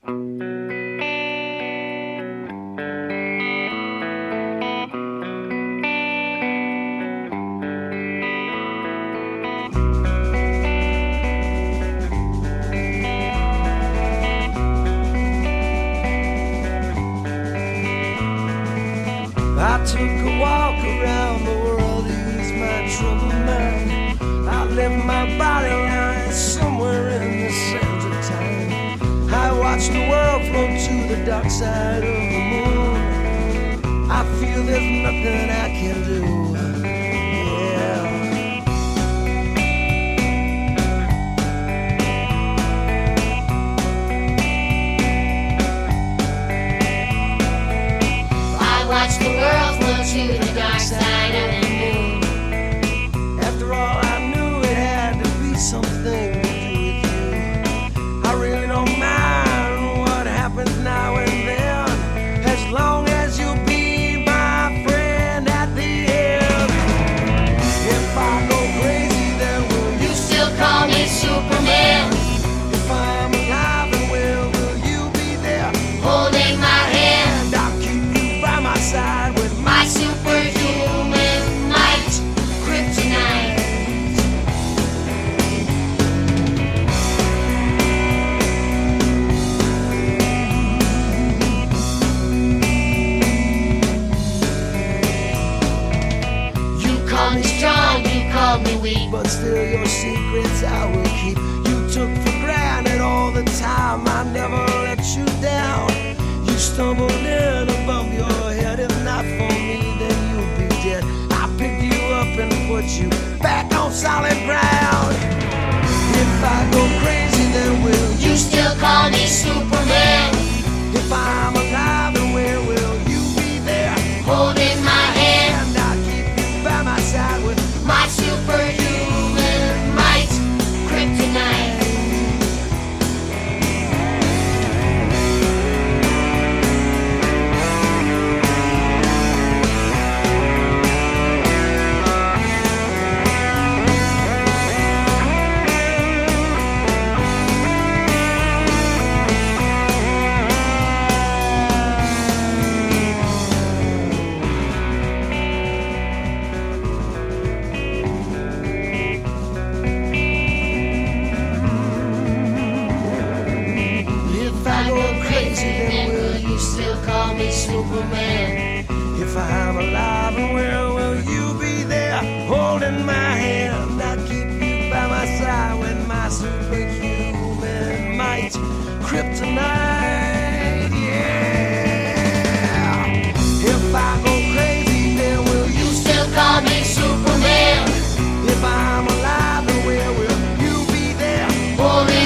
I took a walk around the world to ease my troubled mind. I left my body lying somewhere in the sands of time. I watched the world float to the dark side of the moon. I feel there's nothing I can do. Yeah. Watch the world flow to the dark side of the moon. After all, I knew it had to be something to do with you. I really don't mind what happens now and then, as long as you'll be my friend at the end. If I go crazy, then will you still call me Superman? If I'm alive, then will you be there, holding my hand? I'll keep you by my side with my superhuman might, kryptonite. You call me strong, you call me weak, but still your secrets I will keep. You took for granted all the time, I never let you down. You stumbled in above your head, if not for me, then you'd be dead. I picked you up and put you back on solid ground. If I go crazy, then will you still call me Superman? If I'm alive, then where will you be there, holding my hand? I'll keep you by my side with my superhuman might, kryptonite. Then will you still call me Superman? If I'm alive, and where will you be there, holding my hand? I'll keep you by my side with my superhuman might, kryptonite, yeah. If I go crazy, then will you still call me Superman? If I'm alive, then where will you be there, holding